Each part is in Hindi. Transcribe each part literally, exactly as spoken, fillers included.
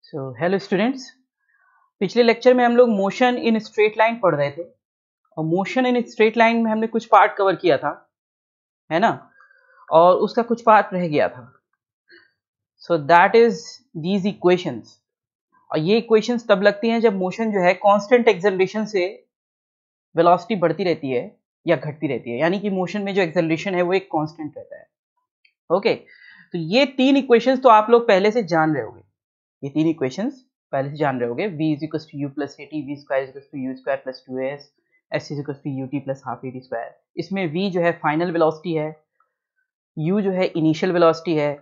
सो हेलो स्टूडेंट्स, पिछले लेक्चर में हम लोग मोशन इन स्ट्रेट लाइन पढ़ रहे थे और मोशन इन स्ट्रेट लाइन में हमने कुछ पार्ट कवर किया था, है ना। और उसका कुछ पार्ट रह गया था। So that is these equations. और ये इक्वेशंस तब लगती हैं जब मोशन जो है कांस्टेंट एक्सेलरेशन से वेलोसिटी बढ़ती रहती है या घटती रहती है, यानी कि मोशन में जो एक्सेलरेशन है वो एक कांस्टेंट रहता है। ओके, तो ये तीन इक्वेशंस तो आप लोग पहले से जान रहे होंगे। ये तीन इक्वेशंस पहले से जान रहे होंगे। v is equals to u plus at, v square is equals to u square plus two s, s is equals to ut plus half at square। इसमें v जो है फाइनल वेलोसिटी है, u जो है इनिशियल वेलोसिटी है,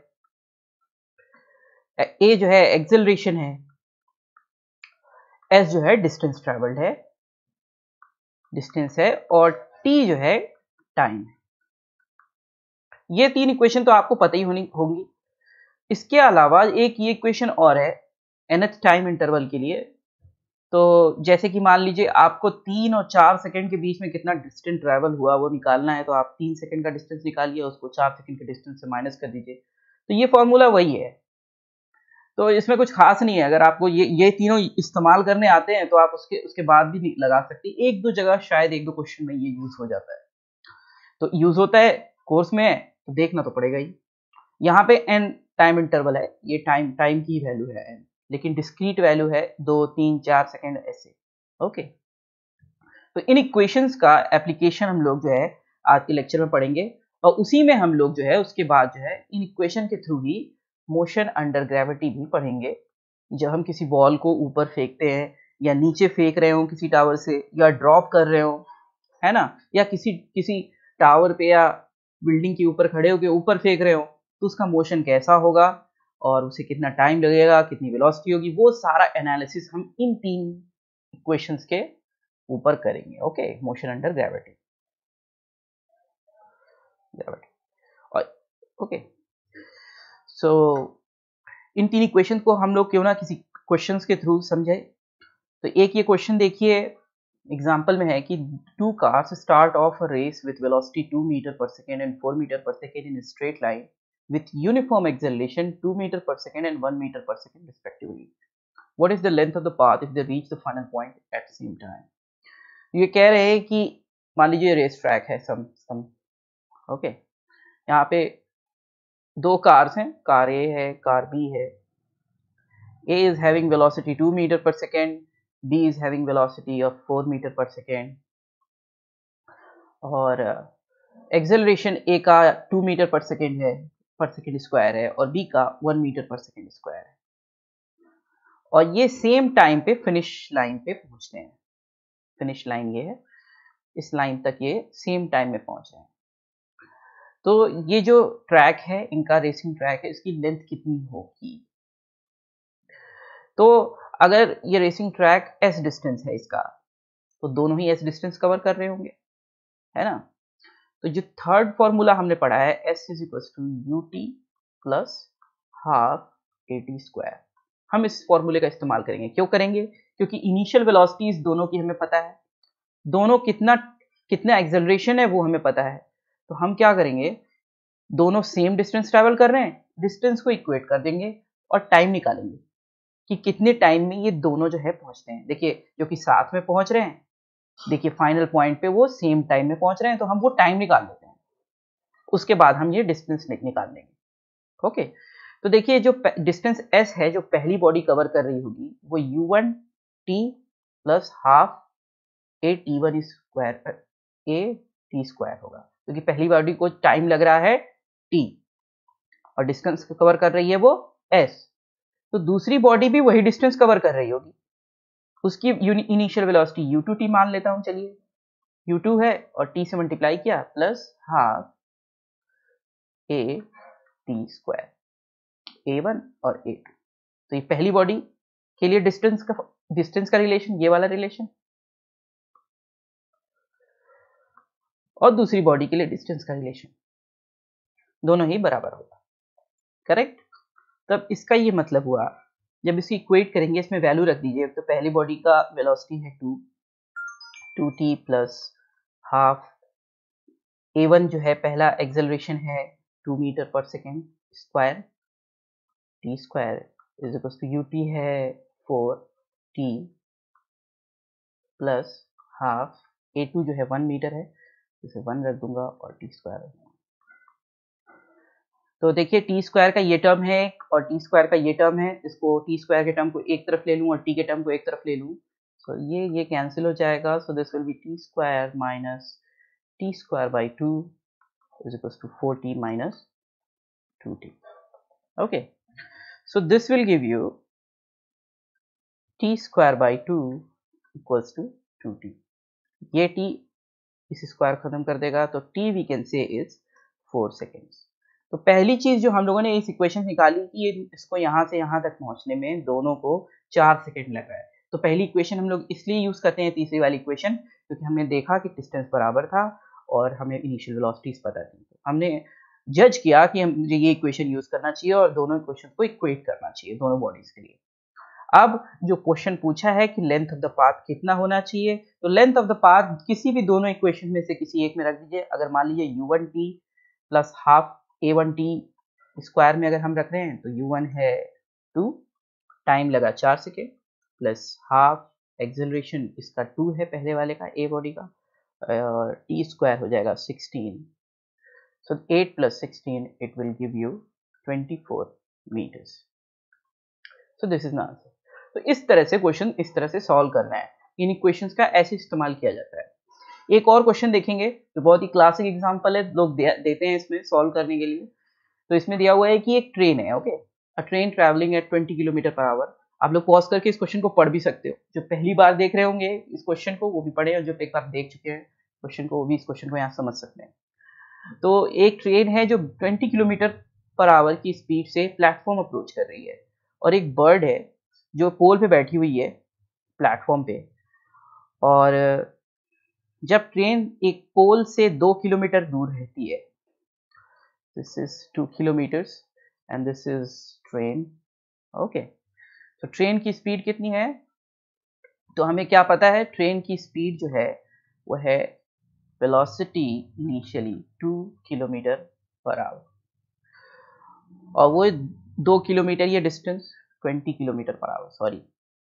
a जो है एक्सेलरेशन है, s जो है डिस्टेंस ट्रेवल्ड है, डिस्टेंस है, और t जो है टाइम है। ये तीन इक्वेशन तो आपको पता ही होनी होंगी। इसके अलावा एक ये इक्वेशन और है nth टाइम इंटरवल के लिए। तो जैसे कि मान लीजिए आपको तीन और चार सेकंड के बीच में कितना डिस्टेंस ट्रैवल हुआ वो निकालना है, तो आप तीन सेकंड का डिस्टेंस निकालिए, उसको चार सेकंड के डिस्टेंस से माइनस कर दीजिए। तो ये फॉर्मूला वही है। तो इसमें कुछ खास नहीं है। अगर आपको ये ये तीनों इस्तेमाल करने आते हैं तो आप उसके उसके बाद भी लगा सकते हैं। एक दो जगह शायद एक दो क्वेश्चन में ये यूज हो जाता है। तो यूज होता है कोर्स में, तो देखना तो पड़ेगा ही। यहाँ पे एन टाइम इंटरवल है, ये टाइम टाइम की वैल्यू है एन, लेकिन डिस्क्रीट वैल्यू है दो तीन चार सेकेंड ऐसे। ओके, तो इन इक्वेशंस का एप्लीकेशन हम लोग जो है आज के लेक्चर में पढ़ेंगे, और उसी में हम लोग जो है उसके बाद जो है इन इक्वेशन के थ्रू ही मोशन अंडर ग्रेविटी भी पढ़ेंगे। जब हम किसी बॉल को ऊपर फेंकते हैं या नीचे फेंक रहे हो किसी टावर से, या ड्रॉप कर रहे हो, है ना, या किसी किसी टावर पे या बिल्डिंग के ऊपर खड़े होकर ऊपर फेंक रहे हो, तो उसका मोशन कैसा होगा और उसे कितना टाइम लगेगा, कितनी वेलोसिटी होगी, वो सारा एनालिसिस हम इन तीन इक्वेशंस के ऊपर करेंगे। Okay, motion under gravity gravity और ओके। सो इन तीन इक्वेशन को हम लोग क्यों ना किसी क्वेश्चंस के थ्रू समझे। तो एक ये क्वेश्चन देखिए, एग्जांपल में है कि two cars start of a race with velocity two metre per second and four metre per second in straight line with uniform acceleration two meter per second and one meter per second respectively. What is the length of the path if they reach the final point at the same time? ये कह रहे हैं कि मान लीजिए रेस ट्रैक है सम सम ओके, यहाँ पे दो कार्स हैं, कार ए है, कार बी है। A is having velocity two meter per second, B is having velocity of four meter per second, और एक्सेलरेशन A का टू meter per second है पर सेकेंड स्क्वायर है, और B का one metre per second square है। और ये सेम टाइम पे फिनिश लाइन पे पहुंचते हैं। फिनिश लाइन ये है, इस लाइन तक ये सेम टाइम में पहुंच रहे हैं। तो ये जो ट्रैक है, इनका रेसिंग ट्रैक है, इसकी लेंथ कितनी होगी? तो अगर ये रेसिंग ट्रैक एस डिस्टेंस है इसका, तो दोनों ही एस डिस्टेंस कवर कर रहे होंगे, है ना। तो जो थर्ड फॉर्मूला हमने पढ़ा है, s is equal to u t plus half a t square, हम इस फॉर्मूले का इस्तेमाल करेंगे। क्यों करेंगे? क्योंकि इनिशियल वेलोसिटीज दोनों की हमें पता है, दोनों कितना कितना एक्सेलरेशन है वो हमें पता है। तो हम क्या करेंगे, दोनों सेम डिस्टेंस ट्रैवल कर रहे हैं, डिस्टेंस को इक्वेट कर देंगे और टाइम निकालेंगे कि कितने टाइम में ये दोनों जो है पहुंचते हैं। देखिए, जो कि साथ में पहुंच रहे हैं, देखिए फाइनल पॉइंट पे वो सेम टाइम में पहुंच रहे हैं, तो हम वो टाइम निकाल लेते हैं। उसके बाद हम ये डिस्टेंस निकाल देंगे। ओके, तो देखिए जो डिस्टेंस s है, जो पहली बॉडी कवर कर रही होगी, वो u one t plus half a t one square a t square होगा, क्योंकि तो पहली बॉडी को टाइम लग रहा है t और डिस्टेंस कवर कर रही है वो s। तो दूसरी बॉडी भी वही डिस्टेंस कवर कर रही होगी, उसकी initial velocity u two t मान लेता हूं। चलिए, यू टू है और t से मल्टीप्लाई किया plus half a t square, a one और ए टू। तो ये पहली बॉडी के लिए डिस्टेंस का डिस्टेंस का रिलेशन, ये वाला रिलेशन, और दूसरी बॉडी के लिए डिस्टेंस का रिलेशन, दोनों ही बराबर होगा। करेक्ट? तब इसका ये मतलब हुआ, जब इसकी इक्वेट करेंगे, इसमें वैल्यू रख दीजिए। तो पहली बॉडी का वेलोसिटी है two two t plus half a one जो है पहला एक्सेलरेशन है two metre per second square t square is equal to u t है four t plus half a two जो है वन मीटर है, इसे वन रख दूंगा और टी स्क्वायर रख दूंगा। तो देखिए टी स्क्वायर का ये टर्म है और टी स्क्वायर का ये टर्म है, इसको टी स्क्वायर के टर्म को एक तरफ ले लूँ और टी के टर्म को एक तरफ ले लूँ, सो ये ये कैंसिल हो जाएगा। So this will be t square minus t square by two is equal to four t minus two t. Okay, so this will give you t square by two equals to two t. ये टी इस स्क्वायर खत्म कर देगा, तो t we can say is four seconds. तो पहली चीज जो हम लोगों ने इस इक्वेशन निकाली कि ये इसको यहाँ से यहाँ तक पहुंचने में दोनों को चार सेकेंड लगा है। तो पहली इक्वेशन हम लोग इसलिए यूज करते हैं तीसरी वाली इक्वेशन, क्योंकि हमने देखा कि डिस्टेंस बराबर था और हमें इनिशियल वेलोसिटीज पता थी। तो हमने जज किया कि हम मुझे ये इक्वेशन यूज करना चाहिए और दोनों इक्वेशन को इक्वेट करना चाहिए दोनों बॉडीज के लिए। अब जो क्वेश्चन पूछा है कि लेंथ ऑफ द पाथ कितना होना चाहिए, तो लेंथ ऑफ द पाथ किसी भी दोनों इक्वेशन में से किसी एक में रख दीजिए। अगर मान लीजिए u one t plus half a one t square में अगर हम रख रहे हैं तो यू वन है टू, टाइम लगा चार सेकेंड, प्लस हाफ एक्सेलरेशन इसका टू है पहले वाले का ए बॉडी का, और टी स्क्वायर हो जाएगा sixteen. So eight plus sixteen it will give you twenty four metres. So this is answer. तो इस तरह से क्वेश्चन इस तरह से सॉल्व करना है, इन इक्वेशंस का ऐसे इस्तेमाल किया जाता है। एक और क्वेश्चन देखेंगे जो बहुत ही क्लासिक एग्जांपल है, लोग दे, देते हैं इसमें सॉल्व करने के लिए। तो इसमें दिया हुआ है कि एक ट्रेन है, okay, a train travelling at twenty kilometre per hour. आप लोग पॉज करके इस क्वेश्चन को पढ़ भी सकते हो, जो पहली बार देख रहे होंगे इस क्वेश्चन को वो भी पढ़े, और जो एक बार देख चुके हैं क्वेश्चन को वो भी इस क्वेश्चन को यहाँ समझ सकते हैं। तो एक ट्रेन है जो ट्वेंटी किलोमीटर पर आवर की स्पीड से प्लेटफॉर्म अप्रोच कर रही है, और एक बर्ड है जो पोल पे बैठी हुई है प्लेटफॉर्म पे, और जब ट्रेन एक पोल से दो किलोमीटर दूर रहती है, this is two kilometres and this is train, okay. तो ट्रेन की स्पीड कितनी है, तो हमें क्या पता है, ट्रेन की स्पीड जो है वो है velocity initially two kilometer per hour, और वो दो किलोमीटर ये distance twenty kilometre per hour, sorry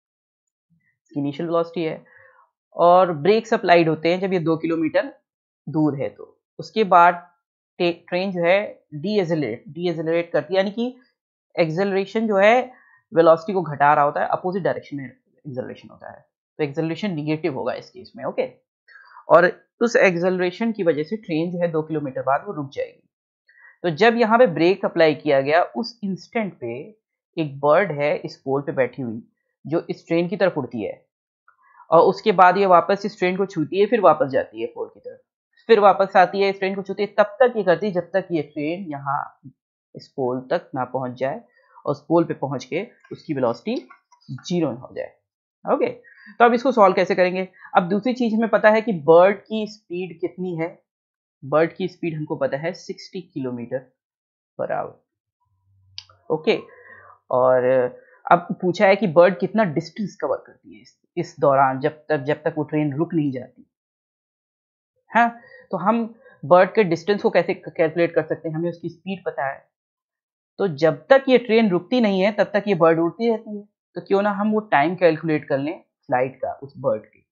initial velocity है। और ब्रेक्स अप्लाइड होते हैं जब ये दो किलोमीटर दूर है, तो उसके बाद ट्रेन जो है डी एजलरेट डी एजलरेट करती है, यानी कि एक्सेलरेशन जो है वेलोसिटी को घटा रहा होता है, अपोजिट डायरेक्शन में एक्सेलरेशन होता है, तो एक्सेलरेशन निगेटिव होगा इस केस में, ओके। और उस एक्सेलरेशन की वजह से ट्रेन जो है दो किलोमीटर बाद वो रुक जाएगी। तो जब यहाँ पे ब्रेक अप्लाई किया गया, उस इंस्टेंट पे एक बर्ड है इस पोल पे बैठी हुई जो इस ट्रेन की तरफ उड़ती है, और उसके बाद ये वापस इस ट्रेन को छूती है, फिर वापस जाती है पोल की तरफ, फिर वापस आती है, इस ट्रेन को छूती है, तब तक ये करती है जब तक ये ट्रेन यहाँ इस पोल तक ना पहुंच जाए, और उस पोल पे पहुंच के उसकी वेलोसिटी जीरो हो जाए, ओके। तो अब इसको सॉल्व कैसे करेंगे। अब दूसरी चीज हमें पता है कि बर्ड की स्पीड कितनी है, बर्ड की स्पीड हमको पता है sixty kilometer per hour, okay. और अब पूछा है कि बर्ड कितना डिस्टेंस कवर करती है इस, इस दौरान, जब तक जब तक वो ट्रेन रुक नहीं जाती, हाँ। तो हम बर्ड के डिस्टेंस को कैसे कैलकुलेट कर सकते हैं, हमें उसकी स्पीड पता है। तो जब तक ये ट्रेन रुकती नहीं है तब तक ये बर्ड उड़ती रहती है, तो क्यों ना हम वो टाइम कैलकुलेट कर लें फ्लाइट का उस बर्ड की,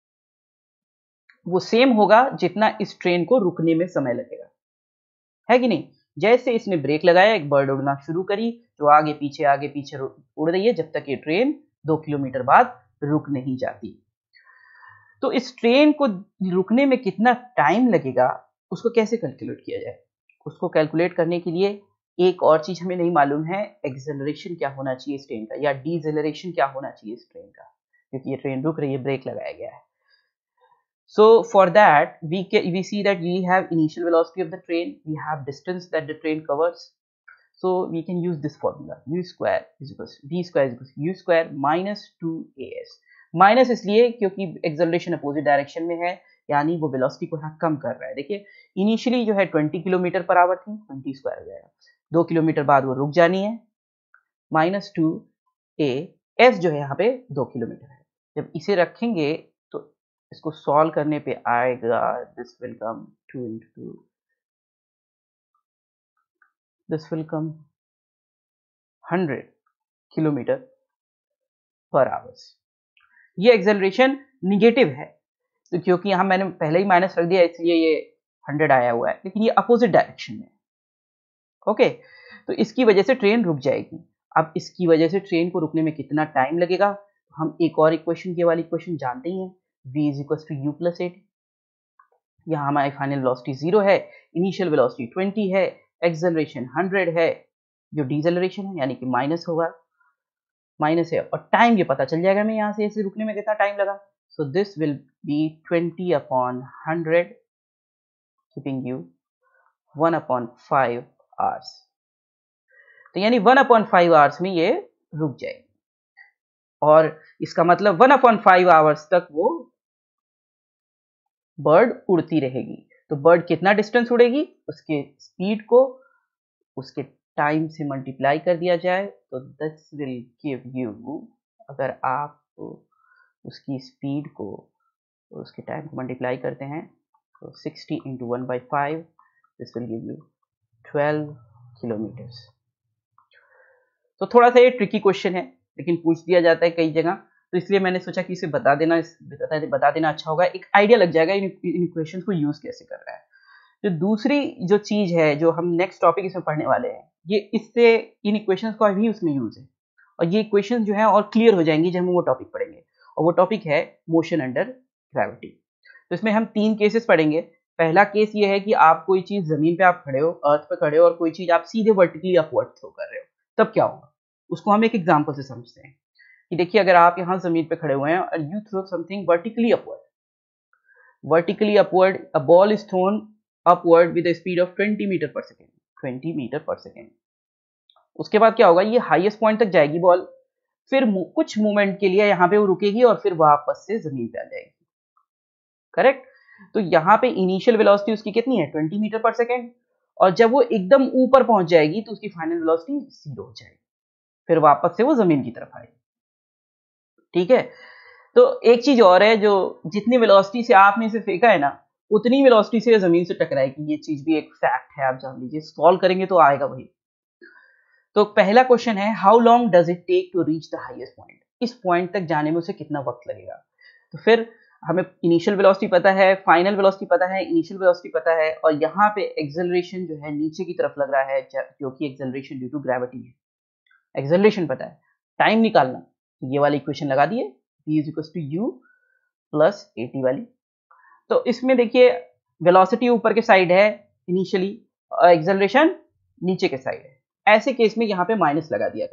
वो सेम होगा जितना इस ट्रेन को रुकने में समय लगेगा, है कि नहीं। जैसे इसने ब्रेक लगाया, एक बर्ड उड़ना शुरू करी जो आगे पीछे आगे पीछे उड़ रही है जब तक ये ट्रेन दो किलोमीटर बाद रुक नहीं जाती। तो इस ट्रेन को रुकने में कितना टाइम लगेगा उसको कैसे कैलकुलेट किया जाए, उसको कैलकुलेट करने के लिए एक और चीज हमें नहीं मालूम है, एक्सेलरेशन क्या होना चाहिए इस ट्रेन का, या डीसेलरेशन क्या होना चाहिए इस ट्रेन का, क्योंकि ये ट्रेन रुक रही है, ब्रेक लगाया गया है। So for that we can, we see that we have initial velocity of the train, we have distance that the train covers, so we can use this formula, u square is equals v square is equals u square minus two a s. Minus इसलिए क्योंकि एक्सेलरेशन अपोजिट डायरेक्शन में है, यानी वो वेलोसिटी को यहाँ कम कर रहा है। देखिए इनिशियली जो है ट्वेंटी किलोमीटर पर आवर थी, ट्वेंटी स्क्वायर हो जाएगा, दो किलोमीटर बाद वो रुक जानी है, माइनस टू ए एस जो है यहाँ पे दो किलोमीटर है। जब इसे रखेंगे तो इसको सॉल्व करने पे आएगा, this will come to into this will come hundred, kilometer per hours. ये एक्सेलरेशन निगेटिव है, तो क्योंकि यहाँ मैंने पहले ही माइनस रख दिया इसलिए ये हंड्रेड आया हुआ है, लेकिन ये अपोजिट डायरेक्शन में। ओके, तो इसकी वजह से ट्रेन रुक जाएगी। अब इसकी वजह से ट्रेन को रुकने में कितना टाइम लगेगा, हम एक और इक्वेशन के वाली इक्वेशन जानते ही हैं, v is equal to u plus at. यहाँ हमारी फाइनल वेलोसिटी जीरो है, इनिशियल वेलोसिटी ट्वेंटी है, एक्सेलरेशन हंड्रेड है, जो डीसेलरेशन है यानी कि माइनस होगा, माइनस है, और टाइम ये पता चल जाएगा हमें यहाँ से ऐसे रुकने में कितना टाइम लगा। So this will be twenty upon hundred keeping you one upon five hours. तो यानी वन अपॉन फाइव आवर्स में ये रुक जाएगी, और इसका मतलब वन अपॉन फाइव आवर्स तक वो बर्ड उड़ती रहेगी। तो बर्ड कितना डिस्टेंस उड़ेगी, उसके स्पीड को उसके टाइम से मल्टीप्लाई कर दिया जाए तो दिस विल गिव यू, अगर आप उसकी स्पीड को उसके टाइम को मल्टीप्लाई करते हैं तो sixty into one by five, this will give you twelve kilometers. तो थोड़ा सा ये ट्रिकी क्वेश्चन है, लेकिन पूछ दिया जाता है कई जगह, तो इसलिए मैंने सोचा कि इसे बता देना बता, बता देना अच्छा होगा, एक आइडिया लग जाएगा इन इक्वेशन को यूज कैसे कर रहा है। तो दूसरी जो चीज है जो हम नेक्स्ट टॉपिक इसमें पढ़ने वाले हैं, ये इससे इन इक्वेशंस का भी उसमें यूज है, और ये इक्वेशंस जो है और क्लियर हो जाएंगी जब हम वो टॉपिक पढ़ेंगे, और वो टॉपिक है मोशन अंडर ग्रेविटी। तो इसमें हम तीन केसेस पढ़ेंगे। पहला केस ये है कि आप कोई चीज जमीन पे आप खड़े हो, अर्थ पे खड़े हो, और कोई चीज आप सीधे वर्टिकली अपवर्ड थ्रो कर रहे हो, तब क्या होगा उसको हम एक एग्जाम्पल से समझते हैं। कि देखिए, अगर आप यहाँ जमीन पे खड़े हुए हैं और you throw something vertically upward, vertically upward a ball is thrown upward with the speed of twenty meter per second, twenty meter per second. उसके बाद क्या होगा, ये हाईएस्ट पॉइंट तक जाएगी बॉल, फिर कुछ मोमेंट के लिए यहाँ पे वो रुकेगी और फिर वापस से जमीन पे आ जाएगी, करेक्ट। तो यहाँ पे इनिशियल वेलोसिटी उसकी कितनी है, ट्वेंटी मीटर पर सेकेंड, और जब वो एकदम ऊपर पहुंच जाएगी तो उसकी फाइनल वेलोसिटी जीरो हो जाएगी, फिर वापस से वो जमीन की तरफ आएगी, ठीक है। तो एक चीज और है, जो जितनी वेलोसिटी से आपने इसे फेंका है ना, उतनी वेलोसिटी से जमीन से टकराएगी, ये चीज भी एक फैक्ट है, आप जान लीजिए, सॉल्व करेंगे तो आएगा वही। तो पहला क्वेश्चन है, how long does it take to reach the highest point, इस पॉइंट तक जाने में उसे कितना वक्त लगेगा। तो फिर हमें इनिशियल वेलोसिटी पता है, फाइनल वेलोसिटी पता है, इनिशियल वेलोसिटी पता है, और यहाँ पे एक्सेलरेशन जो है नीचे की तरफ लग रहा है क्योंकि एक्सेलरेशन ड्यू टू ग्रेविटी है, एक्सेलरेशन पता है, टाइम निकालना, तो ये वाली इक्वेशन लगा दिए, v is equal to u plus a t वाली। तो इसमें देखिए वेलोसिटी ऊपर के साइड है इनिशियली, और एक्सेलरेशन नीचे के साइड है, ऐसे केस में यहाँ पे माइनस लगा दिया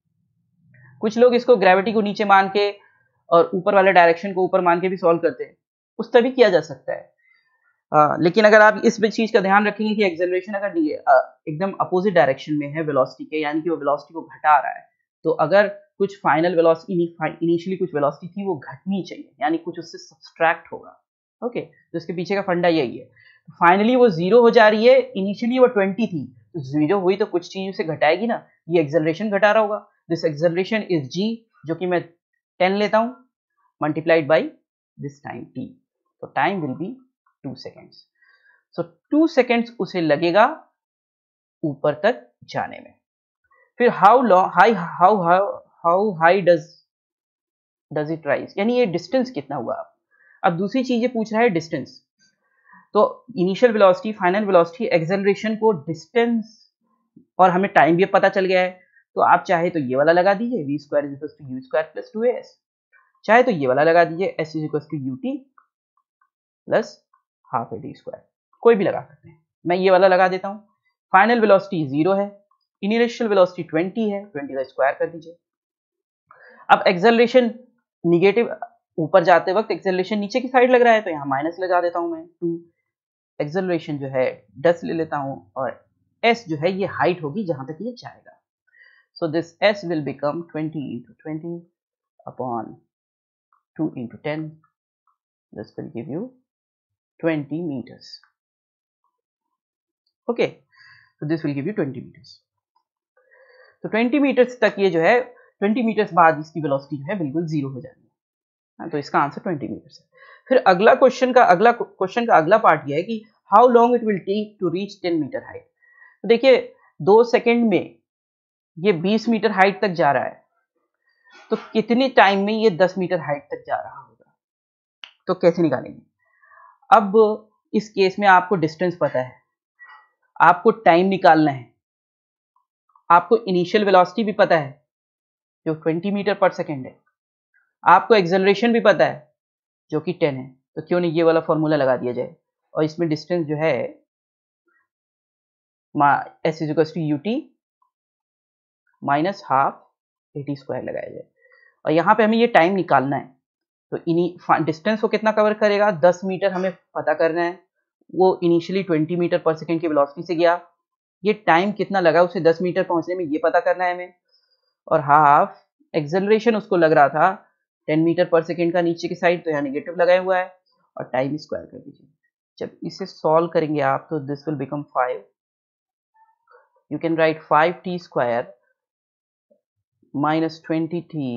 करिए। कुछ लोग इसको ग्रेविटी को नीचे मान के और ऊपर वाले डायरेक्शन को ऊपर मान के भी सॉल्व करते हैं, उस तरह भी किया जा सकता है। आ, लेकिन अगर आप इस चीज का ध्यान रखेंगे कि एक्सेलरेशन अगर एकदम अपोजिट डायरेक्शन में है वेलोसिटी के, यानी कि वो वेलोसिटी को घटा रहा है, तो अगर कुछ फाइनल वेलोसिटी इनिशियली कुछ वेलोसिटी थी वो घटनी चाहिए, यानी कुछ उससे सब्सट्रैक्ट होगा। ओके, तो इसके पीछे का फंडा यही है। फाइनली वो जीरो हो जा रही है, इनिशियली वो ट्वेंटी थी, तो जीरो हुई तो कुछ चीज उसे घटाएगी ना, ये एक्सेलरेशन घटा रहा होगा। दिस एक्सेलरेशन इज जी, जो कि मैं टेन लेता हूं, multiplied by this time t, तो time will be two seconds. So two seconds उसे लगेगा ऊपर तक जाने में। फिर how long high how how how high does does it rise, यानी ये डिस्टेंस कितना हुआ। अब दूसरी चीज ये पूछ रहा है डिस्टेंस, तो initial velocity, final velocity, acceleration को डिस्टेंस और हमें टाइम भी पता चल गया है, तो आप चाहे तो ये वाला लगा दीजिए, v square is equal to u square plus two s, चाहे तो ये वाला लगा दीजिए, s is equal to u t plus half a d square, कोई भी लगा सकते हैं। मैं ये वाला लगा देता हूँ। फाइनल वेलोसिटी जीरो है, इनिशियल वेलोसिटी ट्वेंटी है, ट्वेंटी का स्क्वायर कर दीजिए। अब एक्सेलरेशन निगेटिव, ऊपर जाते वक्त एक्सेलरेशन नीचे की साइड लग रहा है, तो यहाँ माइनस लगा देता हूँ मैं टू, एक्सेलरेशन जो है दस ले लेता हूँ, और एस जो है ये हाइट होगी जहां तक ये जाएगा। So this s will become twenty into twenty upon two into ten, this will give you twenty meters. Okay, so this will give you twenty meters. तो ट्वेंटी meters तक ये जो है, ट्वेंटी meters बाद इसकी वेलोसिटी जो है बिल्कुल जीरो हो जाएगी, हाँ, तो इसका आंसर ट्वेंटी meters है। फिर अगला क्वेश्चन का अगला क्वेश्चन का अगला पार्ट ये है कि how long it will take to reach ten meter height. तो देखिए दो सेकंड में ये बीस मीटर हाइट तक जा रहा है, तो कितने टाइम में ये दस मीटर हाइट तक जा रहा होगा, तो कैसे निकालेंगे। अब इस केस में आपको डिस्टेंस पता है, आपको टाइम निकालना है, आपको इनिशियल वेलोसिटी भी पता है जो बीस मीटर पर सेकेंड है, आपको एक्सेलरेशन भी पता है जो कि दस है, तो क्यों नहीं ये वाला फॉर्मूला लगा दिया जाए और इसमें डिस्टेंस जो है s is equal to u t minus half a t square लगाया जाए। और यहाँ पे हमें ये टाइम निकालना है, तो इनी डिस्टेंस को कितना कवर करेगा, दस मीटर हमें पता करना है, वो इनिशियली बीस मीटर पर सेकेंड की वेलोसिटी से गया, ये टाइम कितना लगा उसे दस मीटर पहुंचने में ये पता करना है हमें, और हाफ एक्सेलरेशन उसको लग रहा था दस मीटर पर सेकेंड का नीचे की साइड, तो यहाँ नेगेटिव लगाया हुआ है, और टाइम स्क्वायर कर दीजिए। जब इसे सॉल्व करेंगे आप तो this will become five, you can write five t square minus twenty t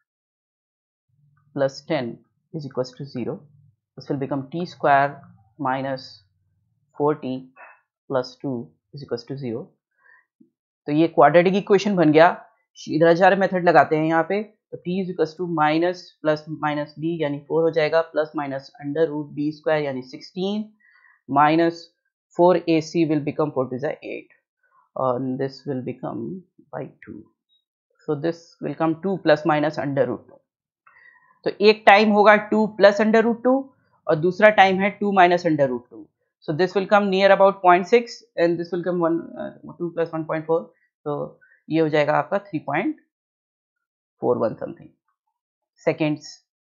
plus ten is equals to zero. This will become t square minus four t plus two is equals to zero. तो ये क्वाड्रेटिक इक्वेशन बन गया। श्रीधराचार्य मेथड लगाते हैं यहाँ पे, तो t is equals to minus plus minus b यानी फोर हो जाएगा, plus minus under root b square यानी sixteen, minus four a c will become four two ज़ा एट, और this will become by two, so this will come to plus minus under root two. तो एक टाइम होगा two plus under root two और दूसरा टाइम है two minus under root two, so this will come near about point six and this will come one two plus one point four, तो ये हो जाएगा आपका three point four one something seconds.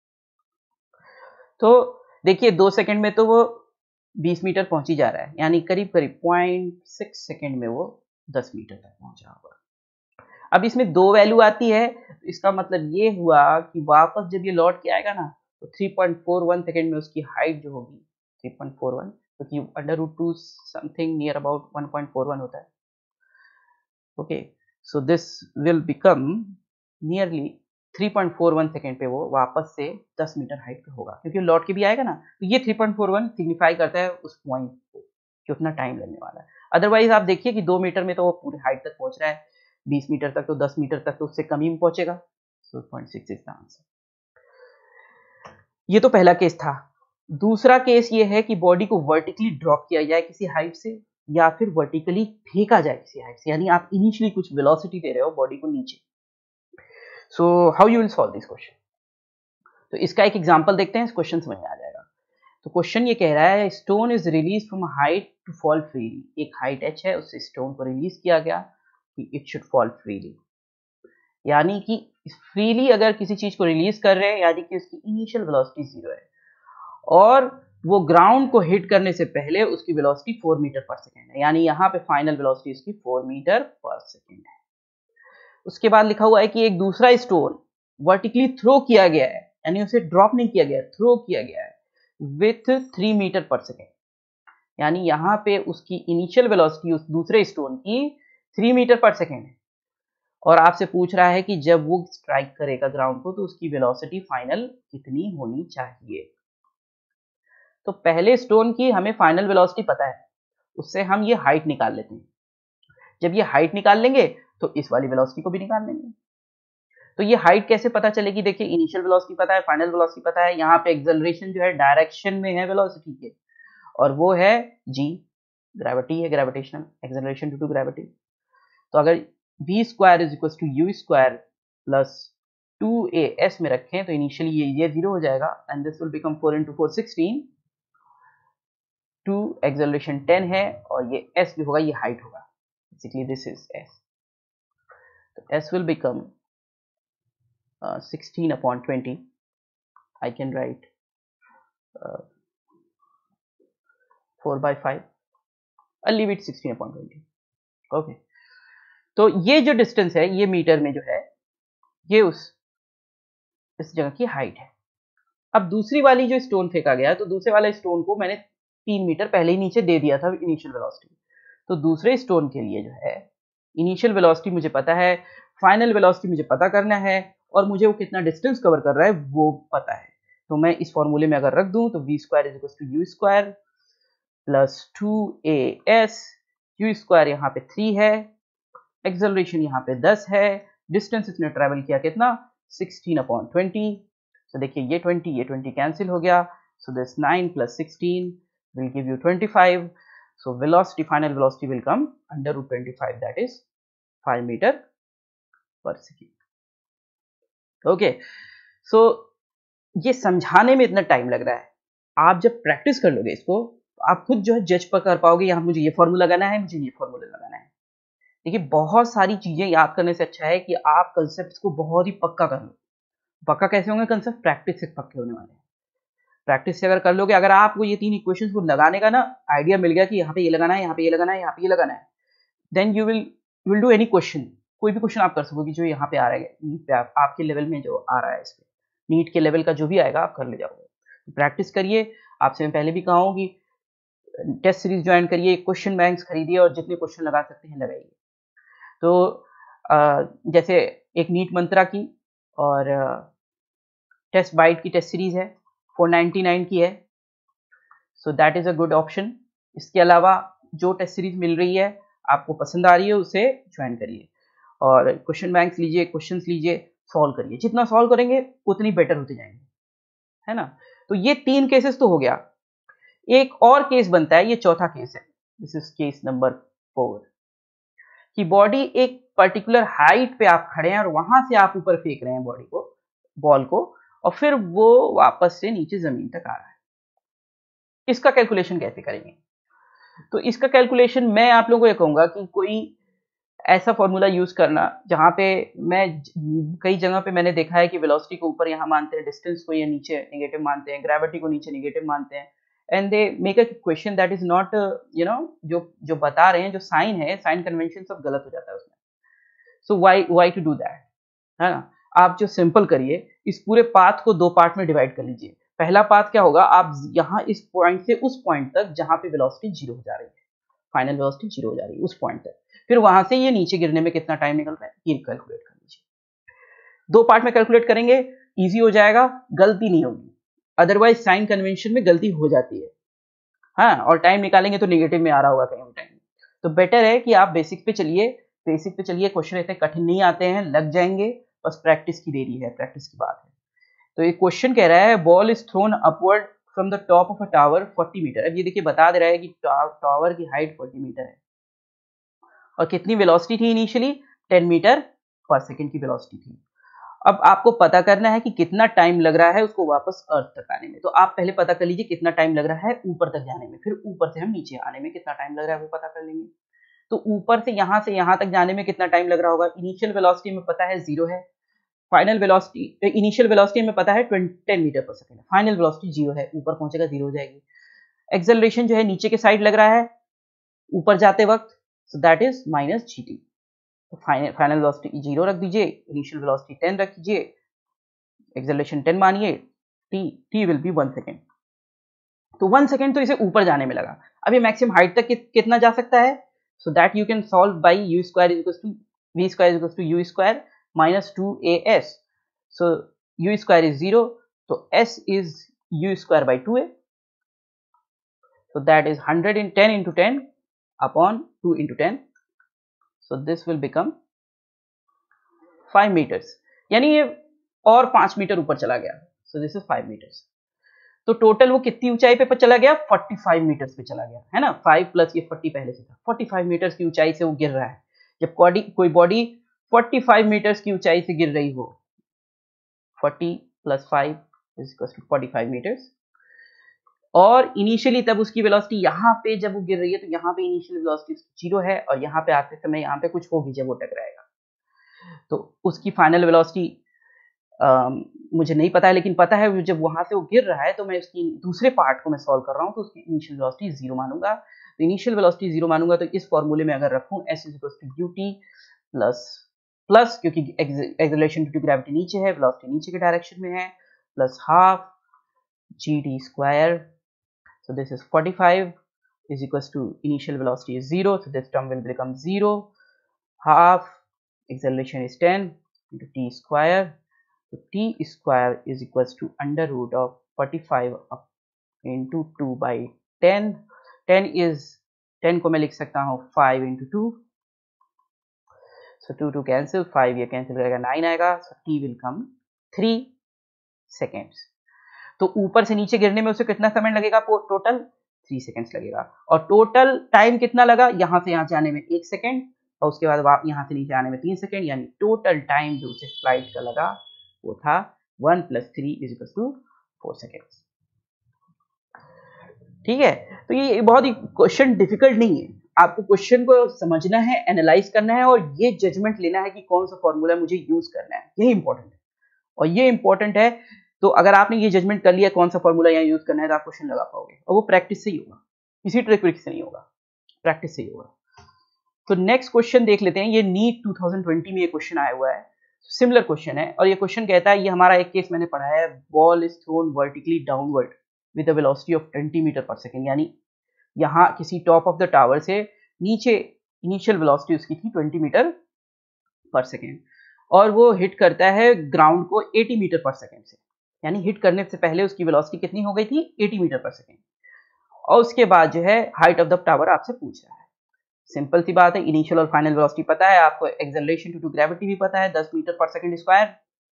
तो देखिए दो सेकेंड में तो वो बीस मीटर पहुंच ही जा रहा है, यानी करीब करीब पॉइंट सिक्स सेकेंड में वो दस मीटर तक पहुंचा होगा। अब इसमें दो वैल्यू आती है, इसका मतलब ये हुआ कि वापस जब ये लौट के आएगा ना तो three point four one second में उसकी हाइट जो होगी थ्री पॉइंट फोर वन, क्योंकि under root two something near about one point four one होता है। Okay, so this will become nearly three point four one second पे वो वापस से दस मीटर हाइट पे होगा, क्योंकि लौट के भी आएगा ना, तो ये three point four one signify करता है उस पॉइंट को कि उतना टाइम लगने वाला है। अदरवाइज आप देखिए कि दो मीटर में तो वो पूरी हाइट तक पहुंच रहा है, बीस मीटर तक तो दस मीटर तक तो उससे कम ही पहुंचेगा, so point six is the answer. ये तो पहला केस था। दूसरा केस ये है कि बॉडी को वर्टिकली ड्रॉप किया जाए किसी हाइट से या फिर वर्टिकली फेंका जाए किसी हाइट से, यानी आप इनिशियली कुछ वेलोसिटी दे रहे हो बॉडी को नीचे। So how you will solve this question, तो इसका एक एग्जांपल देखते हैं, इस क्वेश्चन समझ में आ जाएगा। तो क्वेश्चन ये कह रहा है stone is release from height to fall freely, एक हाइट एच है, उससे स्टोन को रिलीज किया गया कि इट शुड फॉल फ्रीली, यानी कि फ्रीली अगर किसी चीज को रिलीज कर रहे हैं यानी कि उसकी इनिशियल वेलोसिटी जीरो है और वो ग्राउंड को हिट करने से पहले उसकी velocity four metre per second है, यानी यहाँ पे फाइनल वेलोसिटी उसकी फोर मीटर पर सेकेंड है। उसके बाद लिखा हुआ है कि एक दूसरा स्टोन वर्टिकली थ्रो किया गया है, यानी उसे ड्रॉप नहीं किया गया, थ्रो किया गया है with three meter per second, यानी यहाँ पे उसकी इनिशियल वेलोसिटी उस दूसरे स्टोन की थ्री मीटर पर सेकेंड है, और आपसे पूछ रहा है कि जब वो स्ट्राइक करेगा ग्राउंड को तो उसकी वेलोसिटी फाइनल कितनी होनी चाहिए। तो पहले स्टोन की हमें फाइनल वेलोसिटी पता है, उससे हम ये हाइट निकाल लेते हैं। जब ये हाइट निकाल लेंगे तो इस वाली वेलोसिटी को भी निकाल लेंगे। तो ये हाइट कैसे पता चलेगी, देखिए इनिशियल वेलोसिटी पता है, फाइनल वेलोसिटी पता है, यहाँ पे एक्सेलरेशन जो है डायरेक्शन में है वेलोसिटी के, और वो है जी, ग्रेविटी है, gravitational acceleration due to gravity. तो अगर v square is equal to u square plus two a s में रखें तो इनिशियली ये ये जीरो हो जाएगा and this will become four into four sixteen, two acceleration ten है और ये s भी होगा, ये हाइट होगा, बेसिकली दिस इज s, तो s will become uh, sixteen upon twenty, I can write uh, four by five, I'll leave it sixteen upon twenty, okay। तो ये जो डिस्टेंस है ये मीटर में जो है ये उस इस जगह की हाइट है। अब दूसरी वाली जो स्टोन फेंका गया है तो दूसरे वाले स्टोन को मैंने तीन मीटर पहले ही नीचे दे दिया था इनिशियल वेलोसिटी, तो दूसरे स्टोन के लिए जो है इनिशियल वेलोसिटी मुझे पता है, फाइनल वेलोसिटी मुझे पता करना है और मुझे वो कितना डिस्टेंस कवर कर रहा है वो पता है। तो मैं इस फॉर्मूले में अगर रख दूं तो v square is equal to u square plus two a s, u square यहाँ पे थ्री है, एक्सेलरेशन यहाँ पे दस है, डिस्टेंस इसने ट्रेवल किया कितना सिक्सटीन अपॉन ट्वेंटी। सो देखिए ये ट्वेंटी ये ट्वेंटी कैंसिल हो गया, so this nine plus sixteen will give you twenty five. So velocity, final velocity will come under root twenty five, that is five meter per second. Okay, so ये समझाने में इतना टाइम लग रहा है, आप जब प्रैक्टिस कर लोगे इसको आप खुद जो है जज पर कर पाओगे, यहाँ मुझे ये फॉर्मूला लगाना है, मुझे ये फॉर्मूला लगाना है। देखिए बहुत सारी चीजें याद करने से अच्छा है कि आप कंसेप्ट को बहुत ही पक्का कर लो। पक्का कैसे होंगे कंसेप्ट? प्रैक्टिस से पक्के होने वाले हैं। प्रैक्टिस से अगर कर लोगे, अगर आपको ये तीन इक्वेशंस को लगाने का ना आइडिया मिल गया कि यहाँ पे ये लगाना है, यहाँ पे ये लगाना है, यहाँ पे ये लगाना है, then you will you will do any question. कोई भी क्वेश्चन आप कर सकोगे जो यहाँ पे आ रहा है नीट पे, आप, आपके लेवल में जो आ रहा है इस पे, नीट के लेवल का जो भी आएगा आप कर ले जाओगे। तो प्रैक्टिस करिए। आपसे मैं पहले भी कहा हूँ कि टेस्ट सीरीज ज्वाइन करिए, क्वेश्चन बैंक्स खरीदिए और जितने क्वेश्चन लगा सकते हैं लगाइए। तो आ, जैसे एक नीट मंत्रा की और टेस्ट बाइट की टेस्ट सीरीज है, फोर नाइन्टी नाइन की है, so that is a good option. इसके अलावा जो टेस्ट सीरीज मिल रही है आपको पसंद आ रही है उसे ज्वाइन करिए और क्वेश्चन बैंक्स लीजिए, क्वेश्चंस लीजिए, सॉल्व करिए। जितना सॉल्व करेंगे उतनी बेटर होते जाएंगे, है ना। तो ये तीन केसेस तो हो गया। एक और केस बनता है, ये चौथा केस है, this is case number four, कि बॉडी एक पर्टिकुलर हाइट पे आप खड़े हैं और वहां से आप ऊपर फेंक रहे हैं बॉडी को, बॉल को, और फिर वो वापस से नीचे जमीन तक आ रहा है। इसका कैलकुलेशन कैसे करेंगे? तो इसका कैलकुलेशन मैं आप लोगों को ये कहूंगा कि कोई ऐसा फॉर्मूला यूज करना जहां पे, मैं कई जगह पे मैंने देखा है कि वेलोसिटी को ऊपर यहाँ मानते हैं, डिस्टेंस को ये नीचे नेगेटिव मानते हैं, ग्रेविटी को नीचे नेगेटिव मानते हैं, and they make a question that is not, you know, जो जो बता रहे हैं, जो साइन है, साइन कन्वेंशन सब गलत हो जाता है उसमें। So why why to do that, है ना। आप जो सिंपल करिए, इस पूरे पाथ को दो पार्ट में डिवाइड कर लीजिए। पहला पाथ क्या होगा, आप यहाँ इस पॉइंट से उस पॉइंट तक जहां पे वेलोसिटी जीरो हो जा रही है, फाइनल वेलोसिटी जीरो हो जा रही है उस पॉइंट तक, फिर वहां से ये नीचे गिरने में कितना टाइम निकल रहा है ये कैलकुलेट कर लीजिए। दो पार्ट में कैलकुलेट करेंगे, इजी हो जाएगा, गलती नहीं होगी। अदरवाइज साइन कन्वेंशन में गलती हो जाती है, हाँ, और टाइम निकालेंगे तो नेगेटिव में आ रहा होगा कहीं टाइम। तो बेटर है कि आप बेसिक पे चलिए, बेसिक पे चलिए, क्वेश्चन इतने कठिन नहीं आते हैं, लग जाएंगे, बस प्रैक्टिस की देरी है, प्रैक्टिस की बात है। तो एक क्वेश्चन कह रहा है, ball is thrown upward from the top of a tower forty meter. अब ये देखिए बता दे रहा है कि टावर की हाइट फोर्टी मीटर है और कितनी वेलोसिटी थी initially, ten meter per second की वेलोसिटी थी। अब आपको पता करना है कि कितना टाइम लग रहा है उसको वापस अर्थ तक आने में। तो आप पहले पता कर लीजिए कितना टाइम लग रहा है ऊपर तक जाने में, फिर ऊपर से हम नीचे आने में कितना टाइम लग रहा है वो पता कर लेंगे। तो ऊपर से यहां से यहां तक जाने में कितना टाइम लग रहा होगा, इनिशियल वेलोसिटी में पता है जीरो है, फाइनल वेलोसिटी, इनिशियल वेलोसिटी में पता है ten meter per second, final velocity zero है, ऊपर पहुंचेगा जीरो हो जाएगी। एक्सेलरेशन जो है नीचे के साइड लग रहा है ऊपर जाते वक्त, so that is minus g t. तो फाइनल फाइनल वेलोसिटी जीरो रख दीजिए, इनिशियल वेलोसिटी टेन रख दीजिए, एक्सेलरेशन टेन मानिए, t t will be one second. तो वन सेकेंड तो इसे ऊपर जाने में लगा। अब ये मैक्सिमम हाइट तक कि, कितना जा सकता है, so that you can solve by u square is two v square is two u square minus two a s. So u square is zero, तो s is u square by two a, so that is one hundred in ten into ten upon two into ten, so this will become five meters, यानी ये और पांच मीटर ऊपर चला गया, so this is five meters। तो टोटल वो कितनी ऊंचाई पे चला गया, पैंतालीस मीटर्स पे चला गया, है ना। फाइव प्लस ये चालीस पहले से था, पैंतालीस मीटर्स की ऊंचाई से वो गिर रहा है। जब बॉडी कोई बॉडी पैंतालीस मीटर्स की ऊंचाई से गिर रही हो, चालीस plus five is equal to पैंतालीस मीटर्स, और इनिशियली तब उसकी वेलोसिटी यहाँ पे जब वो गिर रही है तो यहाँ पे इनिशियल वेलोसिटी जीरो है और यहाँ पे आते समय यहाँ पे कुछ होगी जब वो टकराएगा, तो उसकी फाइनल वेलोसिटी मुझे नहीं पता है, लेकिन पता है जब वहां से वो गिर रहा है तो मैं उसकी दूसरे पार्ट को मैं सॉल्व कर रहा हूँ तो उसकी इनिशियल वेलोसिटी जीरो मानूंगा। तो इनिशियल वेलोसिटी जीरो मानूंगा तो इस फॉर्मूले में अगर रखूँ s is equal to u t plus plus, क्योंकि एक्सेलरेशन ड्यू टू ग्रेविटी नीचे है, वेलोसिटी नीचे के डायरेक्शन में है, plus half g t square. So this is forty-five is equals to initial velocity is zero, so this term will become zero, half acceleration is ten into t square, so t square is equals to under root of forty-five up into two by ten, ten is ten को मैं लिख सकता हूँ five into two, so two to cancel, five ये cancel करेगा nine आएगा, so t will come three seconds. तो ऊपर से नीचे गिरने में उसे कितना समय लगेगा? टोटल थ्री सेकेंड्स लगेगा। और टोटल टाइम कितना लगा? यहां से यहां जाने में एक सेकेंड और उसके बाद यहां से नीचे आने में तीन सेकेंड, यानी टोटल टाइम जो उसे फ्लाइट का लगा वो था one plus three is equal to four seconds. ठीक है, तो ये बहुत ही क्वेश्चन डिफिकल्ट नहीं है, आपको क्वेश्चन को समझना है, एनालाइज करना है और ये जजमेंट लेना है कि कौन सा फॉर्मूला मुझे यूज करना है, यही इंपॉर्टेंट है। और ये इंपॉर्टेंट है, तो अगर आपने ये जजमेंट कर लिया कौन सा फॉर्मूला यहाँ यूज करना है तो आप क्वेश्चन लगा पाओगे, और वो प्रैक्टिस से ही होगा, किसी ट्रिक विक से नहीं होगा, प्रैक्टिस से ही होगा। तो नेक्स्ट क्वेश्चन देख लेते हैं, ये नीट टू थाउजेंड ट्वेंटी में ये क्वेश्चन आया हुआ है, सिमिलर क्वेश्चन है और ये क्वेश्चन कहता है, ये हमारा एक केस मैंने पढ़ा है, ball is thrown vertically downward with a velocity of twenty meter per second, यानी यहाँ किसी टॉप ऑफ द टावर से नीचे इनिशियल वेलोसिटी उसकी थी ट्वेंटी मीटर पर सेकेंड और वो हिट करता है ग्राउंड को एटी मीटर पर सेकेंड से, यानी हिट करने से पहले उसकी वेलोसिटी कितनी हो गई थी? Eighty meter per second. और उसके बाद जो है हाइट ऑफ द टावर आपसे पूछ रहा है। सिंपल सी बात है, इनिशियल और फाइनल वेलोसिटी पता है आपको, एक्सेलरेशन ड्यू टू ग्रेविटी भी पता है, दस मीटर पर सेकेंड स्क्वायर।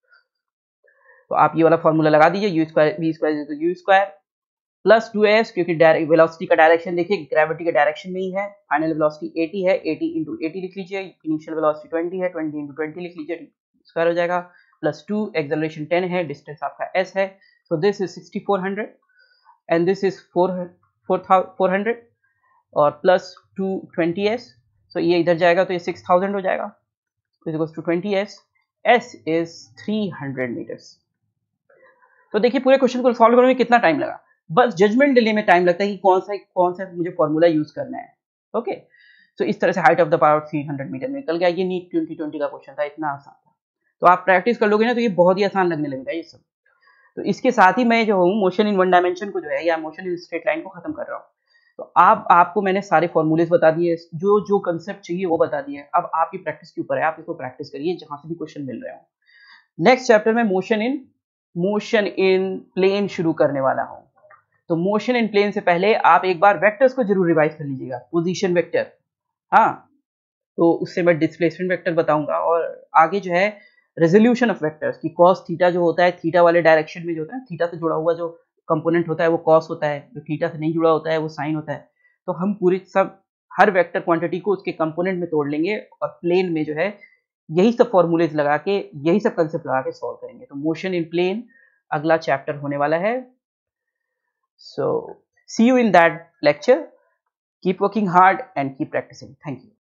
तो आप ये वाला फॉर्मूला लगा दीजिए, u square v square u square plus two s, क्योंकि वेलोसिटी का डायरेक्शन देखिए ग्रेविटी के डायरेक्शन में ही है, फाइनल वेलोसिटी एटी है, एटी इंटू एटी लिख लीजिए, इनिशियल वेलोसिटी ट्वेंटी है, ट्वेंटी इंटू ट्वेंटी लिख लीजिए, स्क्वायर हो जाएगा, प्लस टू, एक्सेलरेशन टेन है, डिस्टेंस आपका एस है, so this is sixty four hundred and this is four hundred और प्लस टू ट्वेंटी एस, सो ये इधर जाएगा तो ये सिक्स थाउजेंड हो जाएगा, तो is two twenty S, S is three hundred metres. तो देखिए पूरे क्वेश्चन को सॉल्व करने में कितना टाइम लगा, बस जजमेंट लेने में टाइम लगता है कि कौन सा कौन सा मुझे फॉर्मूला यूज करना है। ओके, तो इस तरह से height of the power three hundred metre निकल गया। ये नीट ट्वेंटी ट्वेंटी का क्वेश्चन था, इतना आसान था, तो आप प्रैक्टिस कर लोगे ना तो ये बहुत ही आसान लगने लगेगा ये सब। तो इसके साथ ही मैं जो हूँ मोशन इन वन डायमेंशन को जो है या मोशन इन स्ट्रेट लाइन को खत्म कर रहा हूँ। तो आप आपको मैंने सारे फॉर्मूलेज बता दिए, जो जो कंसेप्ट चाहिए वो बता दिए, अब आपकी प्रैक्टिस के ऊपर है, आप इसको प्रैक्टिस करिए जहां से भी क्वेश्चन मिल रहे हो। नेक्स्ट चैप्टर में motion in motion in plane शुरू करने वाला हूँ। तो मोशन इन प्लेन से पहले आप एक बार वेक्टर्स को जरूर रिवाइज कर लीजिएगा, पोजीशन वेक्टर, हाँ, तो उससे मैं डिस्प्लेसमेंट वेक्टर बताऊंगा, और आगे जो है रेजोल्यूशन ऑफ वेक्टर्स की कॉस थीटा जो होता है, थीटा वाले डायरेक्शन में जो होता है, थीटा से जुड़ा हुआ जो कंपोनेंट होता है वो कॉस होता है, जो थीटा से नहीं जुड़ा होता है वो साइन होता है। तो हम पूरी सब हर वेक्टर क्वांटिटी को उसके कंपोनेंट में तोड़ लेंगे और प्लेन में जो है यही सब फॉर्मूलेज लगा के, यही सब कंसेप्ट लगा के सॉल्व करेंगे। तो मोशन इन प्लेन अगला चैप्टर होने वाला है। So see you in that lecture. Keep working hard and keep practicing. Thank you.